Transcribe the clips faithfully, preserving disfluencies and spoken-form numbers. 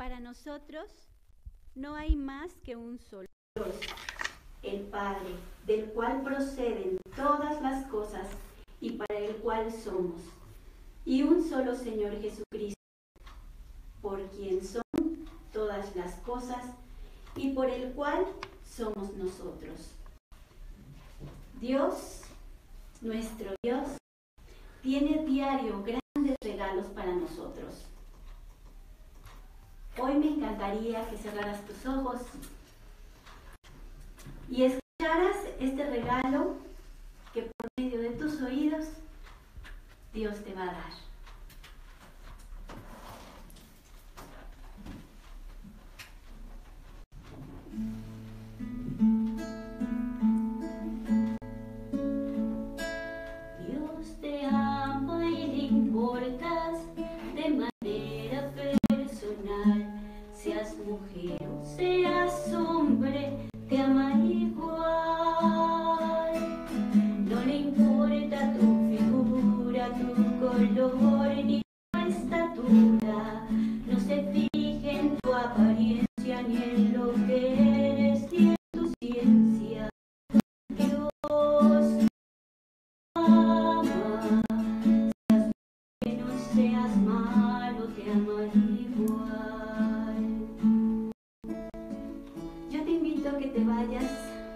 Para nosotros no hay más que un solo Dios, el Padre, del cual proceden todas las cosas y para el cual somos, y un solo Señor Jesucristo, por quien son todas las cosas y por el cual somos nosotros. Dios, nuestro Dios, tiene diario grandes regalos para nosotros. Hoy me encantaría que cerraras tus ojos y escucharas este regalo que por medio de tus oídos Dios te va a dar. Dios te ama y le importas de manera personal, seas mujer o seas hombre, te ama igual. No le importa tu figura, tu color ni tu estatura. No se fija en tu apariencia ni en lo que eres ni en tu ciencia. Dios te ama, seas bueno, seas malo, te ama igual. Yo te invito a que te vayas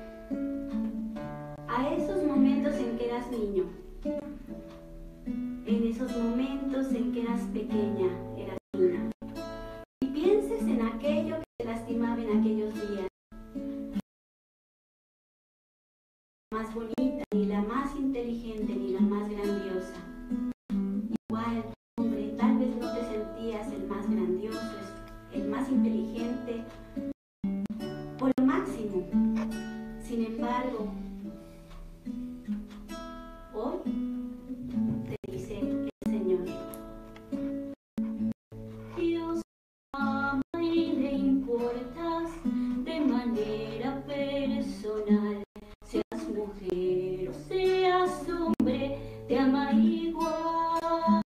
a esos momentos en que eras niño, en esos momentos en que eras pequeña, eras niña, y pienses en aquello que te lastimaba en aquellos días. La más bonita, ni la más inteligente, ni la más grandiosa. Igual, hombre, tal vez no te sentías el más grandioso, el más inteligente, o lo máximo. Sin embargo, hoy te dice el Señor: Dios ama y le importas de manera personal, seas mujer o seas hombre, te ama igual.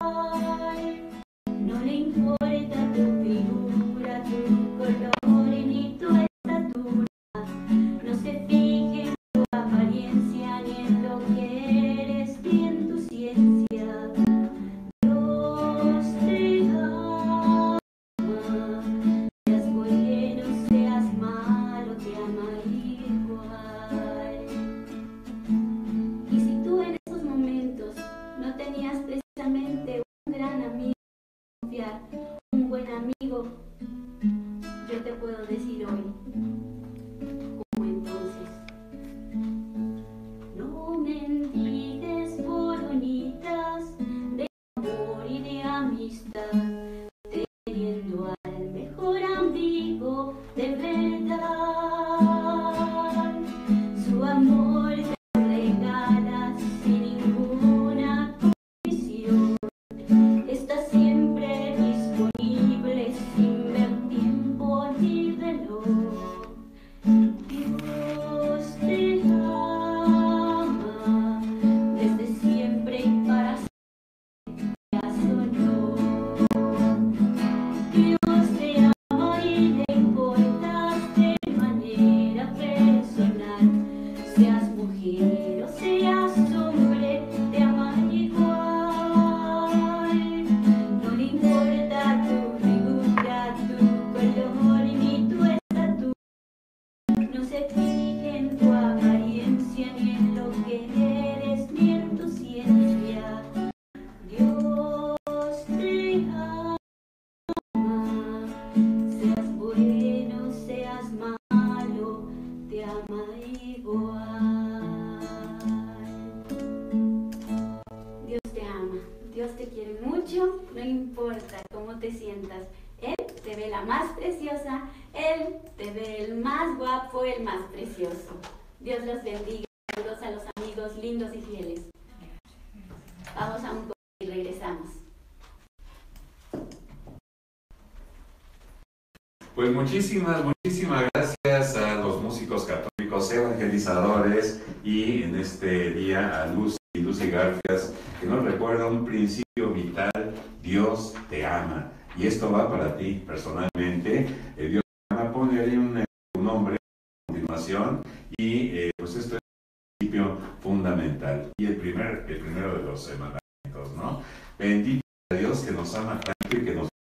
No le importa tu figura, tu color ni tu estatura. No se fije en tu apariencia ni en lo que eres ni en tu ciencia. Dios te ama, seas bueno, seas malo, te ama igual. Y si tú en esos momentos no tenías precisamente un gran amigo a confiar, un buen amigo, yo te puedo decir hoy, como entonces: no mendigues boronitas de amor y de amistad, teniendo al mejor amigo de verdad. Su amor te regala sin ninguna condición, está siempre disponible sin ver tiempo ni reloj. Dios te ama desde siempre y para siempre, o no. Dios te ama y le importas de manera personal, seas mujer o seas hombre, te ama igual. No le importa tu figura, tu color ni tu estatura. No se fije en tu apariencia ni en lo que eres ni en tu ciencia. Dios te ama, seas bueno, seas malo, te ama igual. Dios te ama, Dios te quiere mucho, no importa cómo te sientas. Él te ve la más preciosa, Él te ve el más guapo, el más precioso. Dios los bendiga. Saludos a los amigos lindos y fieles. Vamos a un corte y regresamos. Pues muchísimas, muchísimas gracias a los músicos católicos evangelizadores y en este día a Lucy y Lucy Garfias, que nos recuerda un principio vital: Dios te ama. Y esto va para ti personalmente. Eh, Dios te ama, ponle ahí un, un nombre a continuación y eh, pues esto es un principio fundamental. Y el, primer, el primero de los eh, mandamientos, ¿no? Bendito sea Dios que nos ama tanto y que nos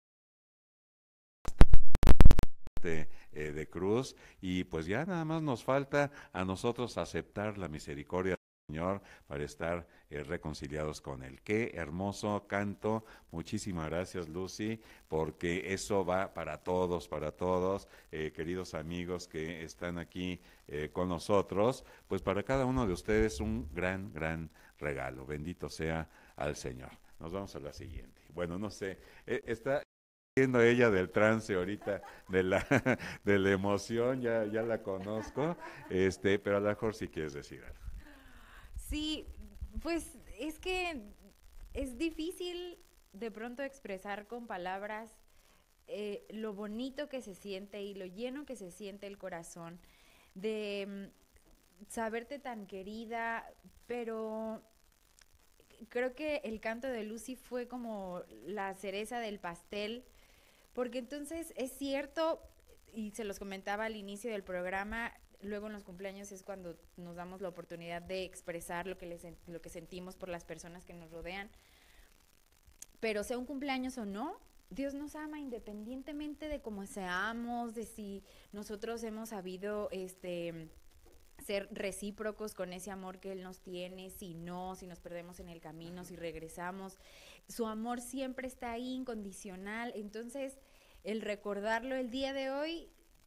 De, eh, de cruz, y pues ya nada más nos falta a nosotros aceptar la misericordia del Señor para estar eh, reconciliados con Él. Qué hermoso canto, muchísimas gracias Lucy, porque eso va para todos, para todos, eh, queridos amigos que están aquí eh, con nosotros, pues para cada uno de ustedes un gran, gran regalo. Bendito sea al Señor. Nos vamos a la siguiente. Bueno, no sé, eh, está viendo ella del trance ahorita, de la, de la emoción, ya, ya la conozco, este, pero a lo mejor si quieres decir algo. Sí, pues es que es difícil de pronto expresar con palabras eh, lo bonito que se siente y lo lleno que se siente el corazón de mm, saberte tan querida, pero creo que el canto de Lucy fue como la cereza del pastel, porque entonces es cierto, y se los comentaba al inicio del programa, luego en los cumpleaños es cuando nos damos la oportunidad de expresar lo que, les, lo que sentimos por las personas que nos rodean, pero sea un cumpleaños o no, Dios nos ama independientemente de cómo seamos, de si nosotros hemos sabido este, ser recíprocos con ese amor que Él nos tiene, si no, si nos perdemos en el camino, si regresamos. Su amor siempre está ahí, incondicional. Entonces, el recordarlo el día de hoy,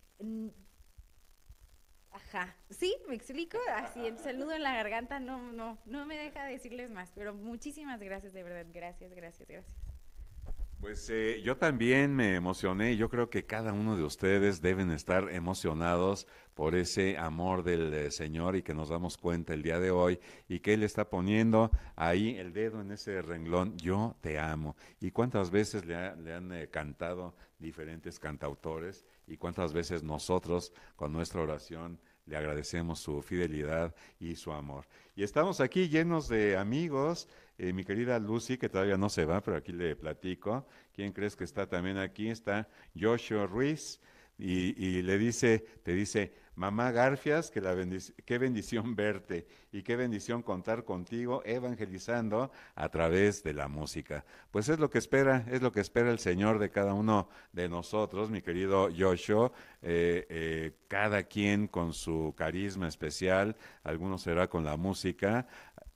ajá, ¿sí? ¿Me explico? Así, el saludo en la garganta no, no, no me deja decirles más, pero muchísimas gracias, de verdad, gracias, gracias, gracias. Pues eh, yo también me emocioné, yo creo que cada uno de ustedes deben estar emocionados por ese amor del eh, Señor y que nos damos cuenta el día de hoy y que Él está poniendo ahí el dedo en ese renglón, yo te amo. Y cuántas veces le, ha, le han eh, cantado diferentes cantautores y cuántas veces nosotros con nuestra oración le agradecemos su fidelidad y su amor. Y estamos aquí llenos de amigos. Eh, mi querida Lucy, que todavía no se va, pero aquí le platico. ¿Quién crees que está también aquí? Está Joshua Ruiz y, y le dice, te dice, mamá Garfias, que la bendic qué bendición verte y qué bendición contar contigo evangelizando a través de la música. Pues es lo que espera, es lo que espera el Señor de cada uno de nosotros, mi querido Joshua, eh, eh, cada quien con su carisma especial, algunos será con la música,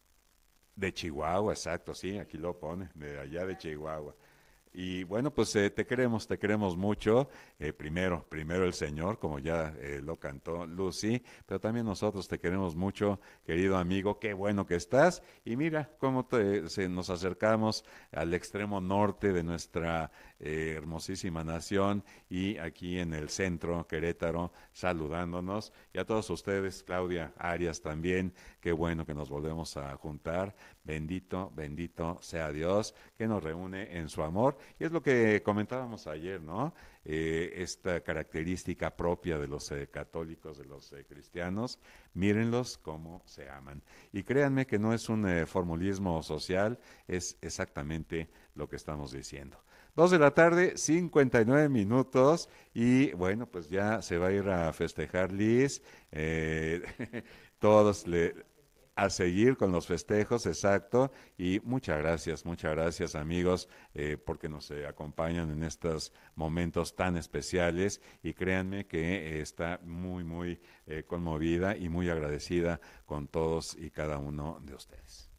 de Chihuahua, exacto, sí, aquí lo pone, de allá de Chihuahua. Y bueno, pues eh, te queremos, te queremos mucho. Eh, primero, primero el Señor, como ya eh, lo cantó Lucy, pero también nosotros te queremos mucho, querido amigo. Qué bueno que estás. Y mira cómo te, se, nos acercamos al extremo norte de nuestra eh, hermosísima nación y aquí en el centro, Querétaro, saludándonos. Y a todos ustedes, Claudia Arias también, qué bueno que nos volvemos a juntar. Bendito, bendito sea Dios que nos reúne en su amor. Y es lo que comentábamos ayer, ¿no? Eh, esta característica propia de los eh, católicos, de los eh, cristianos, mírenlos cómo se aman. Y créanme que no es un eh, formulismo social, es exactamente lo que estamos diciendo. Dos de la tarde, cincuenta y nueve minutos, y bueno, pues ya se va a ir a festejar Liz, eh, todos le... A seguir con los festejos, exacto, y muchas gracias, muchas gracias amigos, eh, porque nos eh, acompañan en estos momentos tan especiales y créanme que eh, está muy, muy eh, conmovida y muy agradecida con todos y cada uno de ustedes.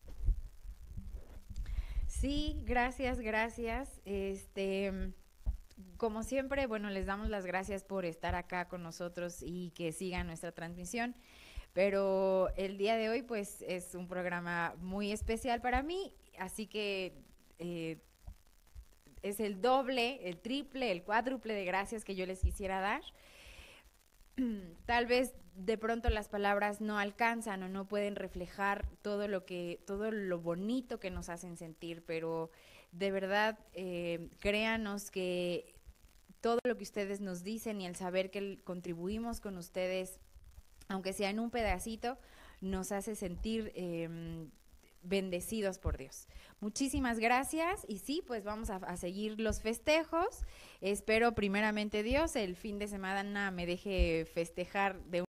Sí, gracias, gracias. Este, como siempre, bueno, les damos las gracias por estar acá con nosotros y que sigan nuestra transmisión. Pero el día de hoy pues es un programa muy especial para mí, así que eh, es el doble, el triple, el cuádruple de gracias que yo les quisiera dar. Tal vez de pronto las palabras no alcanzan o no pueden reflejar todo lo que, todo lo bonito que nos hacen sentir, pero de verdad eh, créanos que todo lo que ustedes nos dicen y el saber que contribuimos con ustedes, aunque sea en un pedacito, nos hace sentir eh, bendecidos por Dios. Muchísimas gracias y sí, pues vamos a, a seguir los festejos. Espero primeramente Dios el fin de semana me deje festejar de